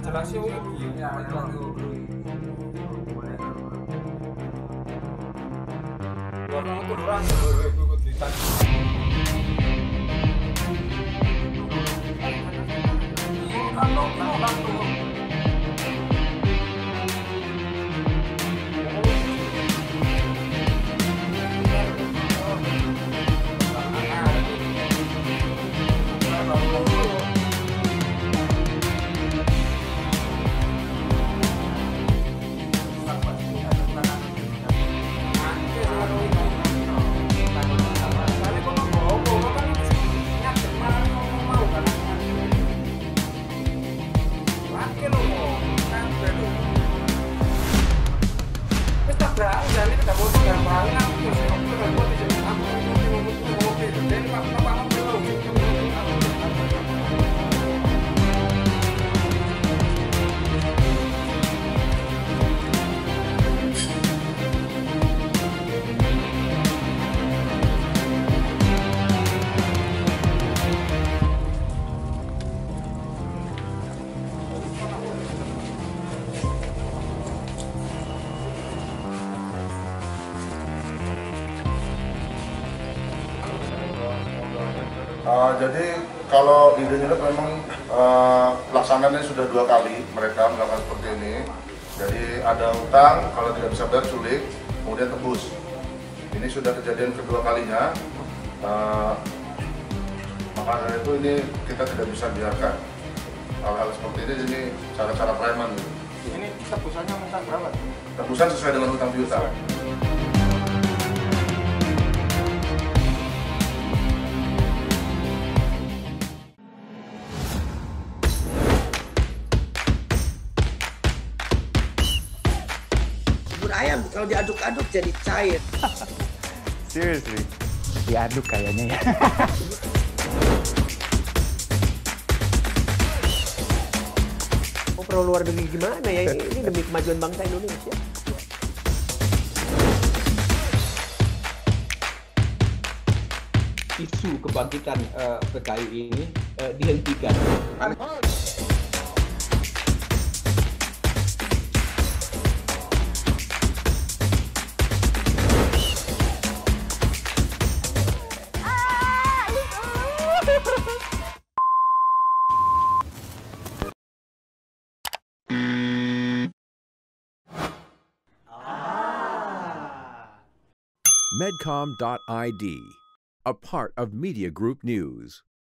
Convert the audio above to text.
jelas sih piye Ya, apa yang itu. lagi beli. Gua mau turunan ikut ditanya. Kantong. Jadi kalau idenya memang pelaksanaannya sudah 2 kali mereka melakukan seperti ini. Jadi ada utang, kalau tidak bisa bayar culik, kemudian tebus. Ini sudah kejadian kedua kalinya. Maka dari itu ini kita tidak bisa biarkan hal-hal seperti ini cara-cara preman. Ini tebusannya minta berapa? Tebusan sesuai dengan utang piutang. Bubur ayam kalau diaduk-aduk jadi cair. Seriously, diaduk kayaknya ya. Oh, pro luar negeri gimana ya? Ini demi kemajuan bangsa Indonesia. Isu kebangkitan PKI ini dihentikan. Medcom.id, a part of Media Group News.